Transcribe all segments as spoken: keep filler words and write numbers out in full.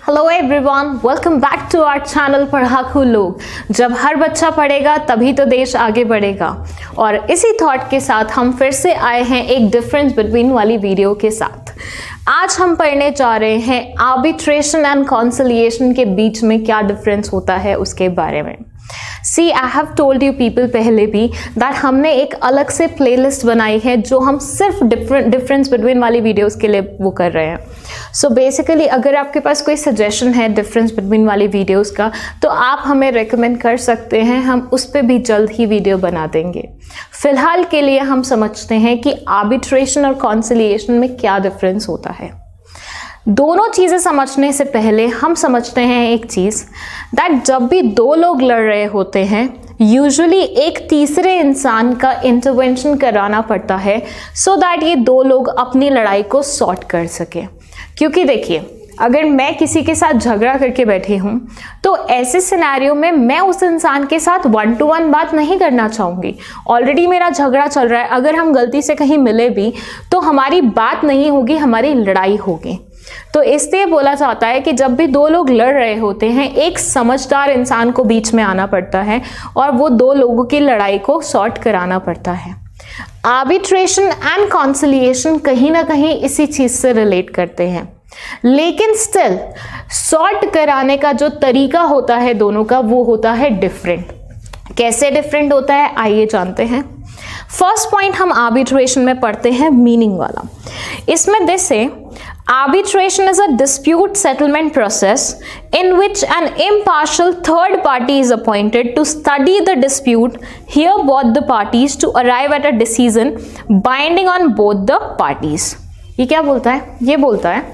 Hello everyone, welcome back to our channel पढ़ाकू लोग। जब हर बच्चा पढ़ेगा तभी तो देश आगे बढ़ेगा। और इसी थॉट के साथ हम फिर से आए हैं एक डिफरेंस बिटवीन वाली वीडियो के साथ। आज हम पढ़ने जा रहे हैं आर्बिट्रेशन एंड कॉन्सिलिएशन के बीच में क्या डिफरेंस होता है उसके बारे में। See I have told you people पहले भी दैट हमने एक अलग से प्लेलिस्ट बनाई है जो हम सिर्फ डिफरेंट डिफरेंस बिटवीन वाली वीडियोस के लिए वो कर रहे हैं। सो so बेसिकली अगर आपके पास कोई सजेशन है डिफरेंस बिटवीन वाली वीडियोस का तो आप हमें रेकमेंड कर सकते हैं, हम उस पर भी जल्द ही वीडियो बना देंगे। फिलहाल के लिए हम समझते हैं कि आर्बिट्रेशन और कॉन्सिलिएशन में क्या डिफरेंस होता है। दोनों चीज़ें समझने से पहले हम समझते हैं एक चीज़ दैट जब भी दो लोग लड़ रहे होते हैं यूजुअली एक तीसरे इंसान का इंटरवेंशन कराना पड़ता है सो so दैट ये दो लोग अपनी लड़ाई को सॉर्ट कर सके। क्योंकि देखिए, अगर मैं किसी के साथ झगड़ा करके बैठी हूँ तो ऐसे सिनेरियो में मैं उस इंसान के साथ वन टू वन बात नहीं करना चाहूँगी। ऑलरेडी मेरा झगड़ा चल रहा है, अगर हम गलती से कहीं मिले भी तो हमारी बात नहीं होगी, हमारी लड़ाई होगी। तो इसलिए बोला जाता है कि जब भी दो लोग लड़ रहे होते हैं एक समझदार इंसान को बीच में आना पड़ता है और वो दो लोगों की लड़ाई को सॉर्ट कराना पड़ता है। आर्बिट्रेशन एंड कॉन्सिलिएशन कहीं ना कहीं इसी चीज से रिलेट करते हैं, लेकिन स्टिल सॉर्ट कराने का जो तरीका होता है दोनों का वो होता है डिफरेंट। कैसे डिफरेंट होता है आइए जानते हैं। फर्स्ट पॉइंट हम आर्बिट्रेशन में पढ़ते हैं मीनिंग वाला। इसमें दिस है arbitration is a dispute settlement process in which an impartial third party is appointed to study the dispute, hear both the parties to arrive at a decision binding on both the parties। ये क्या बोलता है? ये बोलता है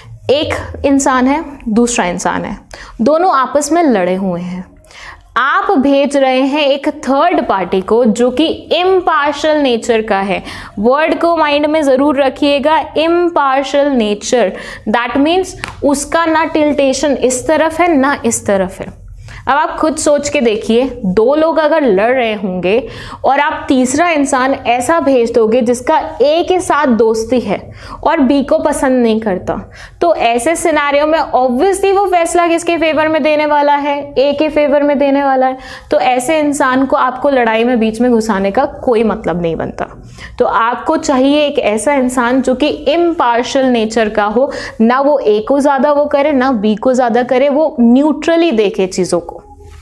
एक इंसान है, दूसरा इंसान है, दोनों आपस में लड़े हुए हैं। आप भेज रहे हैं एक थर्ड पार्टी को जो कि इम्पार्शियल नेचर का है। वर्ड को माइंड में जरूर रखिएगा, इम्पार्शियल नेचर। दैट मीन्स उसका ना टिल्टेशन इस तरफ है ना इस तरफ है। अब आप खुद सोच के देखिए, दो लोग अगर लड़ रहे होंगे और आप तीसरा इंसान ऐसा भेज दोगे जिसका ए के साथ दोस्ती है और बी को पसंद नहीं करता, तो ऐसे सिनेरियो में ऑब्वियसली वो फैसला किसके फेवर में देने वाला है? ए के फेवर में देने वाला है। तो ऐसे इंसान को आपको लड़ाई में बीच में घुसाने का कोई मतलब नहीं बनता। तो आपको चाहिए एक ऐसा इंसान जो कि इम्पार्शियल नेचर का हो, ना वो ए को ज्यादा वो करे ना बी को ज्यादा करे, वो न्यूट्रली देखे चीजों को।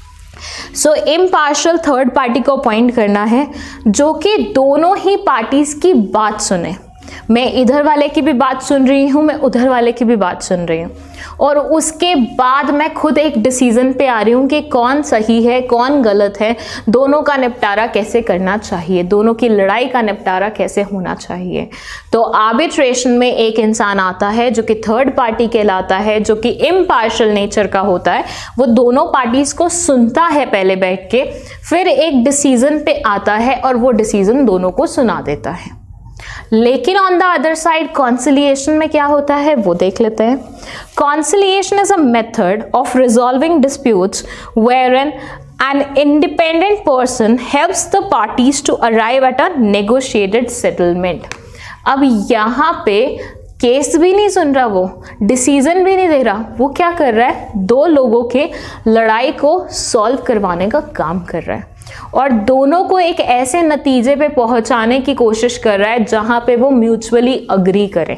सो इम्पार्शियल थर्ड पार्टी को अपॉइंट करना है जो कि दोनों ही पार्टीज की बात सुने। मैं इधर वाले की भी बात सुन रही हूँ, मैं उधर वाले की भी बात सुन रही हूँ, और उसके बाद मैं खुद एक डिसीजन पे आ रही हूँ कि कौन सही है कौन गलत है, दोनों का निपटारा कैसे करना चाहिए, दोनों की लड़ाई का निपटारा कैसे होना चाहिए। तो आर्बिट्रेशन में एक इंसान आता है जो कि थर्ड पार्टी कहलाता है, जो कि इम्पार्शियल नेचर का होता है। वो दोनों पार्टीज को सुनता है पहले बैठ के, फिर एक डिसीजन पे आता है और वो डिसीजन दोनों को सुना देता है। लेकिन on the other side conciliation में क्या होता है वो देख लेते हैं। Conciliation is a method of resolving disputes wherein an independent person helps the parties to arrive at a negotiated settlement। अब यहाँ पे केस भी नहीं सुन रहा, वो डिसीजन भी नहीं दे रहा, वो क्या कर रहा है? दो लोगों के लड़ाई को सॉल्व करवाने का काम कर रहा है और दोनों को एक ऐसे नतीजे पे पहुंचाने की कोशिश कर रहा है जहां पे वो म्यूचुअली अग्री करें।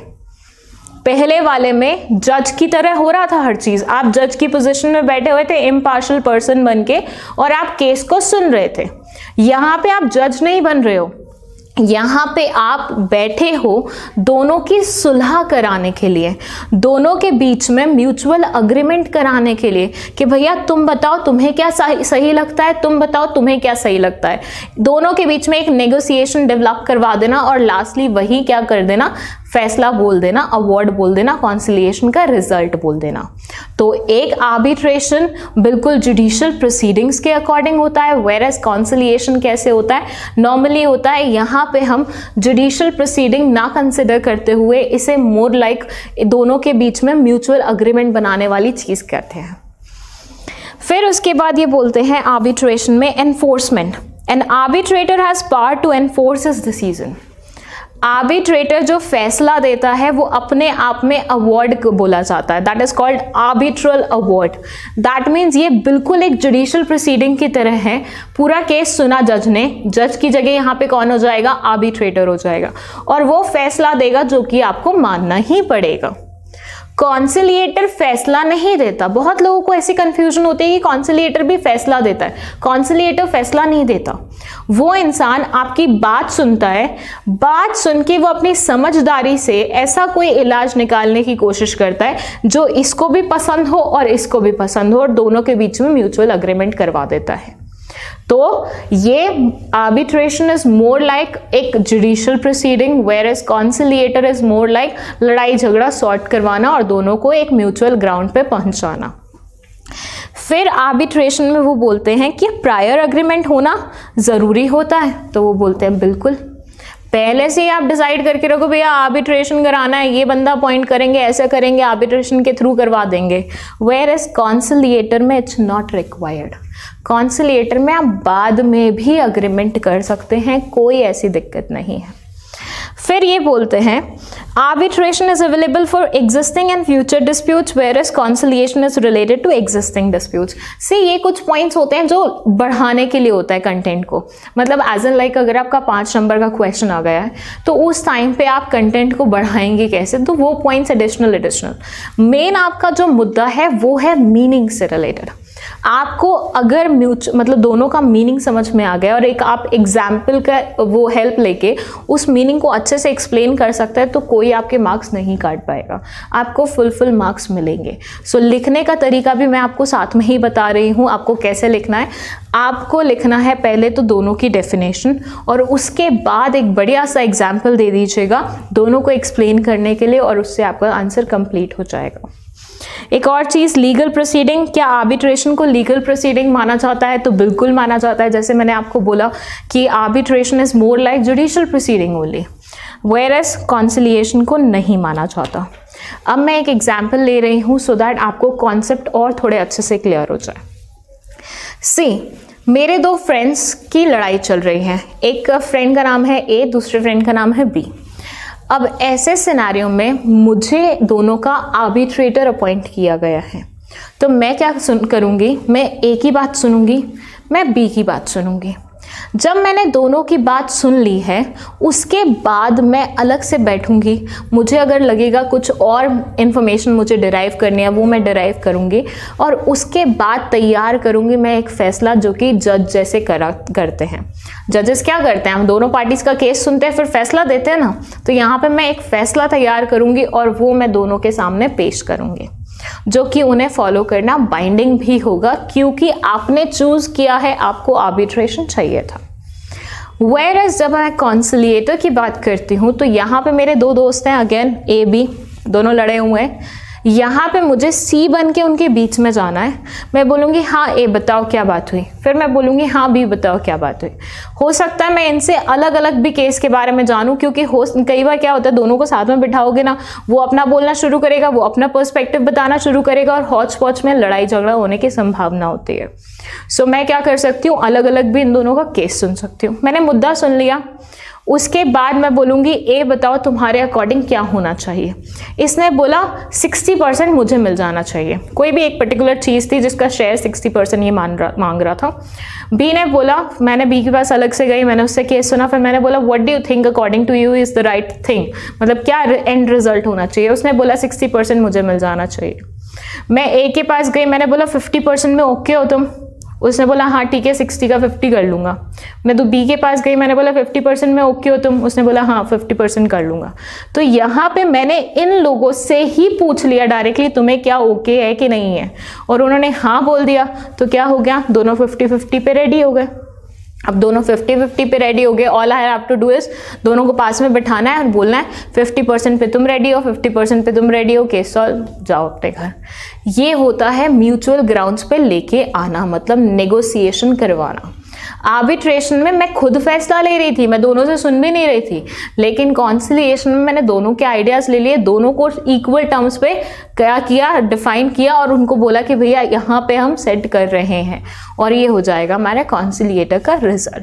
पहले वाले में जज की तरह हो रहा था हर चीज, आप जज की पोजीशन में बैठे हुए थे इम्पार्शियल पर्सन बन के और आप केस को सुन रहे थे। यहां पे आप जज नहीं बन रहे हो, यहाँ पे आप बैठे हो दोनों की सुलह कराने के लिए, दोनों के बीच में म्यूचुअल अग्रीमेंट कराने के लिए कि भैया तुम बताओ तुम्हें क्या सही, सही लगता है, तुम बताओ तुम्हें क्या सही लगता है। दोनों के बीच में एक नेगोशिएशन डेवलप करवा देना और लास्टली वही क्या कर देना, फैसला बोल देना, अवार्ड बोल देना, कॉन्सिलिएशन का रिजल्ट बोल देना। तो एक आर्बिट्रेशन बिल्कुल जुडिशियल प्रोसीडिंग्स के अकॉर्डिंग होता है, वेयरएज कॉन्सिलिएशन कैसे होता है? नॉर्मली होता है यहाँ पे हम जुडिशियल प्रोसीडिंग ना कंसिडर करते हुए इसे मोर लाइक दोनों के बीच में म्यूचुअल अग्रीमेंट बनाने वाली चीज करते हैं। फिर उसके बाद ये बोलते हैं आर्बिट्रेशन में enforcement. An arbitrator has power to enforce his decision. Arbitrator जो फैसला देता है वो अपने आप में अवार्ड बोला जाता है, that is called arbitral award. That means ये बिल्कुल एक जुडिशियल प्रोसीडिंग की तरह है। पूरा केस सुना जज ने, जज की जगह यहाँ पे कौन हो जाएगा, आर्बिट्रेटर हो जाएगा, और वो फैसला देगा जो कि आपको मानना ही पड़ेगा। कॉन्सिलिएटर फैसला नहीं देता। बहुत लोगों को ऐसी कंफ्यूजन होती है कि कॉन्सिलिएटर भी फैसला देता है। कॉन्सिलिएटर फैसला नहीं देता। वो इंसान आपकी बात सुनता है, बात सुन के वो अपनी समझदारी से ऐसा कोई इलाज निकालने की कोशिश करता है जो इसको भी पसंद हो और इसको भी पसंद हो, और दोनों के बीच में म्यूचुअल अग्रीमेंट करवा देता है। तो ये आर्बिट्रेशन इज मोर लाइक एक judicial proceeding, whereas conciliator is more like लड़ाई झगड़ा सॉर्ट करवाना और दोनों को एक म्यूचुअल ग्राउंड पे पहुंचाना। फिर आर्बिट्रेशन में वो बोलते हैं कि प्रायर अग्रीमेंट होना जरूरी होता है, तो वो बोलते हैं बिल्कुल, पहले से ही आप डिसाइड करके रखो भैया आर्बिट्रेशन कराना है, ये बंदा अपॉइंट करेंगे, ऐसा करेंगे, आर्बिट्रेशन के थ्रू करवा देंगे। वेयर एज कॉन्सिलिएटर में इट्स नॉट रिक्वायर्ड। कॉन्सिलिएटर में आप बाद में भी अग्रीमेंट कर सकते हैं, कोई ऐसी दिक्कत नहीं है। फिर ये बोलते हैं arbitration is available for existing and future disputes, whereas conciliation is related to existing disputes. से ये कुछ पॉइंट्स होते हैं जो बढ़ाने के लिए होता है कंटेंट को। मतलब एज एन लाइक अगर आपका पांच नंबर का क्वेश्चन आ गया है तो उस टाइम पे आप कंटेंट को बढ़ाएंगे कैसे, तो वो पॉइंट्स एडिशनल एडिशनल। मेन आपका जो मुद्दा है वो है मीनिंग से रिलेटेड। आपको अगर म्यूचुअल मतलब दोनों का मीनिंग समझ में आ गया और एक आप एग्जाम्पल का वो हेल्प लेके उस मीनिंग को अच्छे से एक्सप्लेन कर सकते हैं, तो कोई आपके मार्क्स नहीं काट पाएगा, आपको फुल फुल मार्क्स मिलेंगे। सो so, लिखने का तरीका भी मैं आपको साथ में ही बता रही हूँ आपको कैसे लिखना है। आपको लिखना है पहले तो दोनों की डेफिनेशन, और उसके बाद एक बढ़िया सा एग्जाम्पल दे दीजिएगा दोनों को एक्सप्लेन करने के लिए, और उससे आपका आंसर कंप्लीट हो जाएगा। एक और चीज, लीगल प्रोसीडिंग। क्या आर्बिट्रेशन को लीगल प्रोसीडिंग माना जाता है? तो बिल्कुल माना जाता है। जैसे मैंने आपको बोला कि arbitration is more like judicial proceeding only, whereas conciliation को नहीं माना जाता। अब मैं एक एग्जाम्पल ले रही हूं सो दैट आपको कॉन्सेप्ट और थोड़े अच्छे से क्लियर हो जाए। सी, मेरे दो फ्रेंड्स की लड़ाई चल रही है। एक फ्रेंड का नाम है ए, दूसरे फ्रेंड का नाम है बी। अब ऐसे सिनेरियो में मुझे दोनों का आर्बिट्रेटर अपॉइंट किया गया है, तो मैं क्या सुन करूँगी, मैं ए की बात सुनूंगी, मैं बी की बात सुनूंगी। जब मैंने दोनों की बात सुन ली है उसके बाद मैं अलग से बैठूंगी। मुझे अगर लगेगा कुछ और इन्फॉर्मेशन मुझे डिराइव करनी है वो मैं डिराइव करूंगी, और उसके बाद तैयार करूंगी मैं एक फैसला जो कि जज जैसे करा करते हैं। जजेस क्या करते हैं, हम दोनों पार्टीज का केस सुनते हैं फिर फैसला देते हैं ना, तो यहाँ पे मैं एक फैसला तैयार करूंगी और वो मैं दोनों के सामने पेश करूंगी, जो कि उन्हें फॉलो करना बाइंडिंग भी होगा, क्योंकि आपने चूज किया है, आपको आर्बिट्रेशन चाहिए था। वेयर एज जब मैं कॉन्सिलिएटर की बात करती हूँ तो यहाँ पे मेरे दो दोस्त हैं, अगेन ए बी, दोनों लड़े हुए हैं। यहाँ पे मुझे सी बन के उनके बीच में जाना है। मैं बोलूँगी हाँ ए बताओ क्या बात हुई, फिर मैं बोलूँगी हाँ बी बताओ क्या बात हुई। हो सकता है मैं इनसे अलग अलग भी केस के बारे में जानूँ, क्योंकि हो कई बार क्या होता है दोनों को साथ में बिठाओगे ना, वो अपना बोलना शुरू करेगा, वो अपना पर्सपेक्टिव बताना शुरू करेगा, और हौच पौच में लड़ाई झगड़ा होने की संभावना होती है। सो so, मैं क्या कर सकती हूँ, अलग अलग भी इन दोनों का केस सुन सकती हूँ। मैंने मुद्दा सुन लिया, उसके बाद मैं बोलूँगी ए बताओ तुम्हारे अकॉर्डिंग क्या होना चाहिए। इसने बोला सिक्सटी परसेंट मुझे मिल जाना चाहिए, कोई भी एक पर्टिकुलर चीज़ थी जिसका शेयर सिक्सटी परसेंट ये मान रहा मांग रहा था। बी ने बोला, मैंने बी के पास अलग से गई, मैंने उससे केस सुना, फिर मैंने बोला what do you think according to you is the right thing, मतलब क्या एंड रिजल्ट होना चाहिए। उसने बोला सिक्सटी परसेंट मुझे मिल जाना चाहिए। मैं ए के पास गई, मैंने बोला फिफ्टी परसेंट में ओके हो तुम, उसने बोला हाँ ठीक है सिक्सटी का फिफ्टी कर लूँगा। मैं तो बी के पास गई, मैंने बोला फिफ्टी परसेंट में ओके हो तुम, उसने बोला हाँ फिफ्टी परसेंट कर लूँगा। तो यहाँ पे मैंने इन लोगों से ही पूछ लिया डायरेक्टली तुम्हें क्या ओके है कि नहीं है, और उन्होंने हाँ बोल दिया, तो क्या हो गया, दोनों फिफ्टी फिफ्टी पे रेडी हो गए। अब दोनों फिफ्टी फिफ्टी पे रेडी हो गए। All I have to do is दोनों को पास में बिठाना है और बोलना है फिफ्टी परसेंट पे तुम रेडी हो, फिफ्टी परसेंट पे तुम रेडी हो, केस सॉल्व, जाओ अपने घर। ये होता है म्यूचुअल ग्राउंड्स पे लेके आना, मतलब नेगोशिएशन करवाना। आर्बिट्रेशन में मैं खुद फैसला ले रही थी, मैं दोनों से सुन भी नहीं रही थी, लेकिन कॉन्सिलिएशन में मैंने दोनों के आइडियाज ले लिए, दोनों को इक्वल टर्म्स पे क्या किया, डिफाइन किया, और उनको बोला कि भैया यहाँ पे हम सेट कर रहे हैं, और ये हो जाएगा हमारे कॉन्सिलिएटर का रिजल्ट।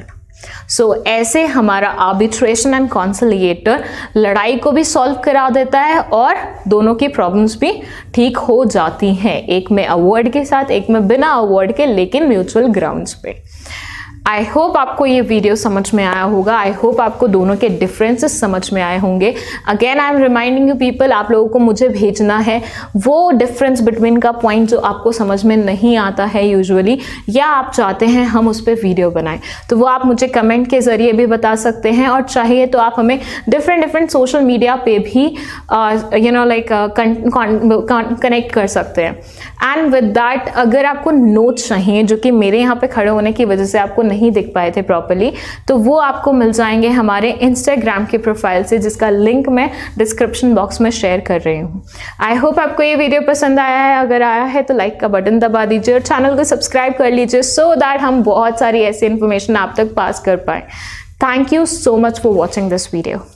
सो so, ऐसे हमारा आर्बिट्रेशन एंड कॉन्सिलिएटर लड़ाई को भी सॉल्व करा देता है और दोनों की प्रॉब्लम्स भी ठीक हो जाती हैं, एक में अवॉर्ड के साथ, एक में बिना अवॉर्ड के, लेकिन म्यूचुअल ग्राउंड्स पे। आई होप आपको ये वीडियो समझ में आया होगा। आई होप आपको दोनों के डिफरेंसेस समझ में आए होंगे। Again I am reminding you people, आप लोगों को मुझे भेजना है वो डिफरेंस बिटवीन का पॉइंट जो आपको समझ में नहीं आता है यूजुअली, या आप चाहते हैं हम उस पर वीडियो बनाएं, तो वो आप मुझे कमेंट के जरिए भी बता सकते हैं, और चाहिए तो आप हमें डिफरेंट डिफरेंट सोशल मीडिया पे भी यू नो लाइक कनेक्ट कर सकते हैं। एंड विद दैट, अगर आपको नोट्स चाहिए जो कि मेरे यहाँ पे खड़े होने की वजह से आपको नहीं दिख पाए थे प्रॉपर्ली, तो वो आपको मिल जाएंगे हमारे इंस्टाग्राम के प्रोफाइल से, जिसका लिंक मैं डिस्क्रिप्शन बॉक्स में शेयर कर रही हूँ। आई होप आपको ये वीडियो पसंद आया है। अगर आया है तो लाइक का बटन दबा दीजिए और चैनल को सब्सक्राइब कर लीजिए, सो दैट हम बहुत सारी ऐसी इंफॉर्मेशन आप तक पास कर पाए। Thank you so much for watching this video.